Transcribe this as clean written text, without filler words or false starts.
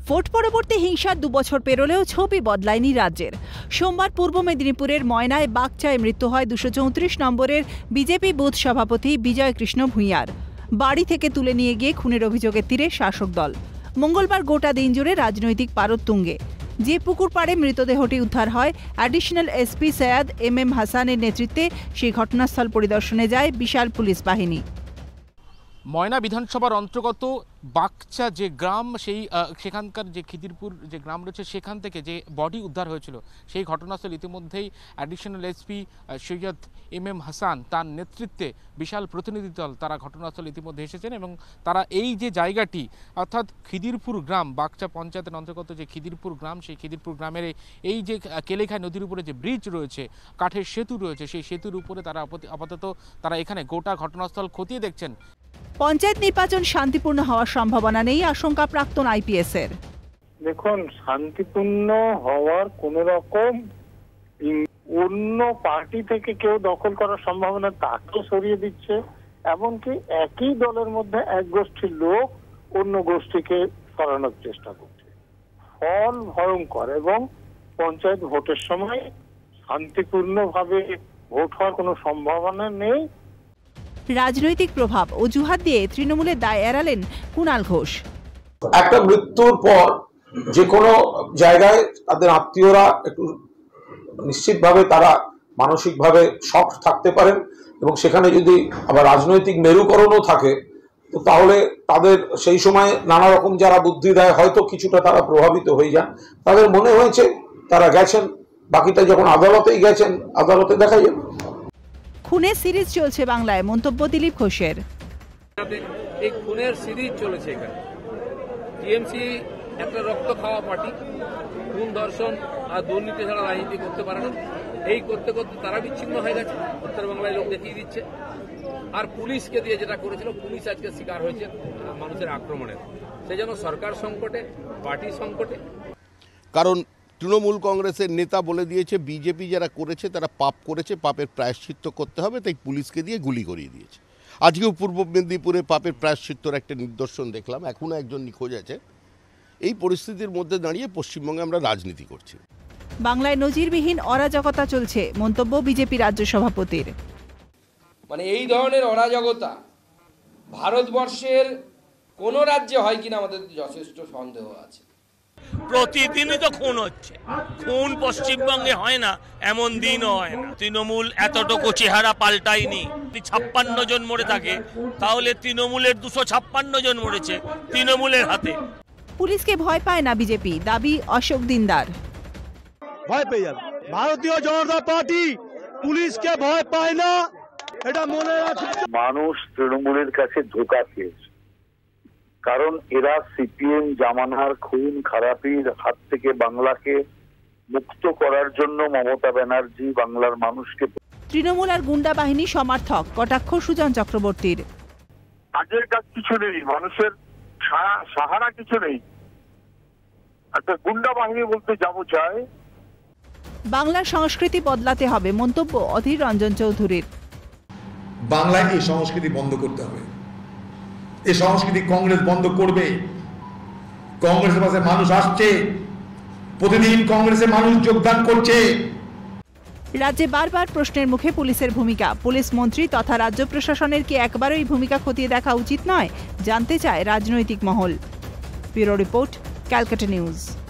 Vote পরবর্তী হিংসার 2 বছর পেরোলেও ছবি বদলায়নি রাজ্যের। সোমবার পূর্ব মেদিনীপুরের ময়নায় বাগচায় মৃত্যু হয় 234 নম্বরের বিজেপি বুথ সভাপতি বিজয় কৃষ্ণ ভূঁইয়ার। বাড়ি থেকে তুলে নিয়ে গিয়ে খুনের অভিযোগের তীরে শাসক দল। মঙ্গলবার গোটা দিন জুড়ে রাজনৈতিক পারদ তুঙ্গে। যে পুকুর পাড়ে মৃতদেহটি উদ্ধার হয়, অ্যাডিশনাল এসপি সৈয়দ এম হাসানের নেতৃত্বে সেই ঘটনাস্থল পরিদর্শনে যায় বিশাল পুলিশ বাহিনী। ময়না বিধানসভার অন্তর্গত বাগচা যে গ্রাম, সেখানকার যে খিদিরপুর যে গ্রাম রয়েছে, সেখান থেকে যে বডি উদ্ধার হয়েছিল, সেই ঘটনাস্থল ইতিমধ্যেই additional SP Syed M Hasan তার নেতৃত্বে বিশাল প্রতিনিধি দল তারা ঘটনাস্থল ইতিমধ্যে এসেছেন এবং তারা এই যে জায়গাটি অর্থাৎ খিদিরপুর গ্রাম, বাগচা পঞ্চায়েতের অন্তর্গত যে খিদিরপুর গ্রাম, সেই খিদিরপুর গ্রামের এই যে কেলেখাই নদীর উপরে যে ব্রিজ রয়েছে, কাঠের সেতু রয়েছে, সেই সেতুর উপরে তারা আপাতত এখানে গোটা ঘটনাস্থল খতিয়ে দেখছেন। পঞ্চায়েত নির্বাচন শান্তিপূর্ণ হওয়ার সম্ভাবনা নেই, আশঙ্কা প্রাক্তন আইপিএস এর। দেখুন, শান্তিপূর্ণ হওয়ার কোন রকম অন্য পার্টি থেকে কেউ দখল করার সম্ভাবনা তাকেও সরিয়ে দিচ্ছে, এমনকি একই দলের মধ্যে এক গোষ্ঠীর লোক অন্য গোষ্ঠীকে সরানোর চেষ্টা করছে। ফল ভয়ঙ্কর এবং পঞ্চায়েত ভোটের সময় শান্তিপূর্ণভাবে ভোট হওয়ার কোনো সম্ভাবনা নেই। রাজনৈতিক প্রভাব অজুহাত দিয়ে তৃণমূলের দায় এড়ালেন কুণাল ঘোষ। একটা মৃত্যুর পর যে কোনো জায়গায় তাদের আত্মীয়রা একটু নিশ্চিতভাবে তারা মানসিকভাবে শক থাকতে পারেন এবং সেখানে যদি আবার রাজনৈতিক মেরুকরণও থাকে তো তাহলে তাদের সেই সময় নানা রকম যারা বুদ্ধি দেয় হয়তো কিছুটা তারা প্রভাবিত হয়ে যান। তাদের মনে হয়েছে তারা গেছেন, বাকিটা যখন আদালতেই গেছেন আদালতে দেখা যাবে। খুনের সিরিজ চলছে বাংলায়, মন্তব্য দিলীপ ঘোষের। এই খুনের সিরিজ চলেছে এখানে। টিএমসি একটা রক্ত খাওয়া পার্টি, খুন ধর্ষণ আর দুর্নীতি ছাড়া রাজনীতি করতে পারে না। এই করতে করতে তারা বিচ্ছিন্ন হয়ে গেছে, উত্তর বাংলায় লোক দেখিয়ে দিচ্ছে। আর পুলিশকে দিয়ে যেটা করেছিল, পুলিশ আজকে শিকার হয়েছে মানুষের আক্রমণের। সেই জন্য সরকার সংকটে, পার্টি সংকটে। কারণ তৃণমূল কংগ্রেসের নেতা বলে দিয়েছে বিজেপি যারা করেছে তারা পাপ করেছে, পাপের প্রায়শ্চিত্ত করতে হবে, তাই পুলিশকে দিয়ে গুলি করিয়ে দিয়েছে। আজকেও পূর্ব মেদিনীপুরে পাপের প্রায়শ্চিত্তর একটা নিদর্শন দেখলাম, এখনও একজন নিখোঁজ আছে। এই পরিস্থিতির মধ্যে দাঁড়িয়ে পশ্চিমবঙ্গে আমরা রাজনীতি করছি। বাংলায় নজিরবিহীন অরাজকতা চলছে, মন্তব্য বিজেপি রাজ্য সভাপতির। মানে এই ধরনের অরাজকতা ভারতবর্ষের কোন রাজ্যে হয় কিনা আমাদের যথেষ্ট সন্দেহ আছে। প্রতিদিনই তো খুন হচ্ছে, খুন পশ্চিমবঙ্গে হয় না এমন দিনও হয় না। তৃণমূল এতটুকু চেহারা পাল্টায়নি। 56 জন মরে থাকে, তাহলে তৃণমূলের 256 জন মরেছে তৃণমূলের হাতে। পুলিশকে ভয় পায় না বিজেপি, দাবি অশোক দিনদার। ভয় পেয়ে যাবে ভারতীয় জনতা পার্টি, পুলিশকে ভয় পায় না, এটা মনে রাখবে। মানুষ তৃণমূলের কাছে ধোঁকা খেয়েছে, কারণ এরা সিপিএম জামানার খুন খারাপির হাত থেকে বাংলাকে মুক্ত করার জন্য মমতা ব্যানার্জি বাংলার মানুষকে। তৃণমূল আর গুন্ডা বাহিনী সমর্থক, কটাক্ষ সুজন চক্রবর্তীর। কাজের কাজ কিছু নেই, মানুষের সাহারা কিছু নেই, একটা গুন্ডা বাহিনী বলতে যাবো চায়। বাংলার সংস্কৃতি বদলাতে হবে, মন্তব্য অধীর রঞ্জন চৌধুরীর। বাংলায় এই সংস্কৃতি বন্ধ করতে হবে। এই সংস্কৃতি কংগ্রেস বন্ধ করবে। কংগ্রেসের পাশে মানুষ আসছে, প্রতিদিন কংগ্রেসে মানুষ যোগদান করছে। রাজ্যে বারবার প্রশ্নের মুখে পুলিশের ভূমিকা। পুলিশ মন্ত্রী তথা রাজ্য প্রশাসনের কি একবারও এই ভূমিকা খতিয়ে দেখা উচিত নয়, জানতে চায় রাজনৈতিক মহল। Bureau report, Calcutta news.